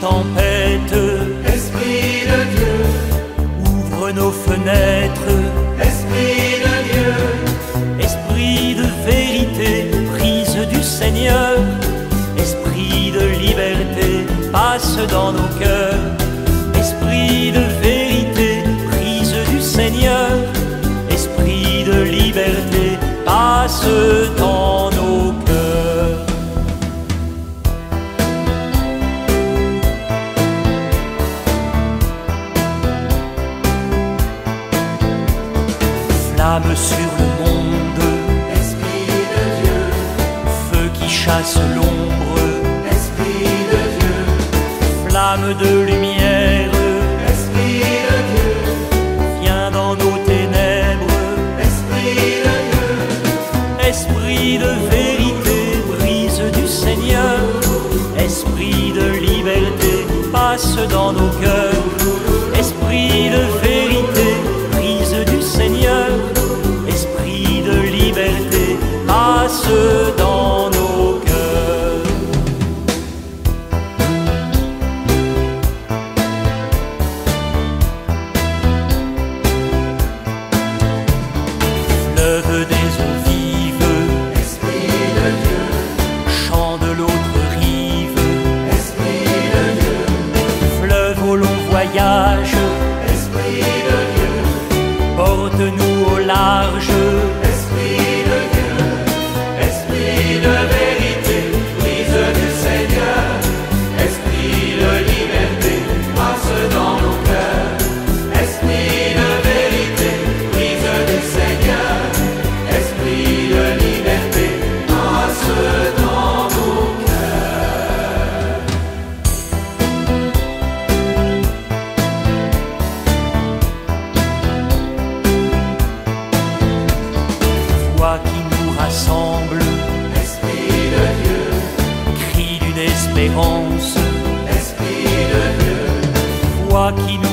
tempête. Esprit de Dieu, Ouvre nos fenêtres. Esprit de Dieu, Esprit de vérité, prise du Seigneur. Esprit de liberté, passe dans nos cœurs. Esprit de vérité, prise du Seigneur. Esprit de liberté, passe dans nos cœurs. Flamme sur le monde, Esprit de Dieu, feu qui chasse l'ombre, Esprit de Dieu, flamme de lumière, Esprit de Dieu, viens dans nos ténèbres. Esprit de Dieu, Esprit de vérité, brise du Seigneur. Esprit de liberté, passe dans nos cœurs. Esprit de vérité, brise du Seigneur. Esprit de liberté, passe dans nos cœurs. Fleuve des eaux vives, Esprit de Dieu, chant de l'autre rive. Esprit de Dieu, Fleuve au long voyage, Esprit de Dieu, porte-nous au large. Esprit de Dieu, Esprit de vérité, brise du Seigneur, Esprit de liberté, passe dans nos cœurs. Esprit de vérité, brise du Seigneur, Esprit de liberté, passe dans nos cœurs. Voix qui nous rassemble, Esprit de Dieu, cri d'une espérance. Esprit de Dieu, Voix qui nous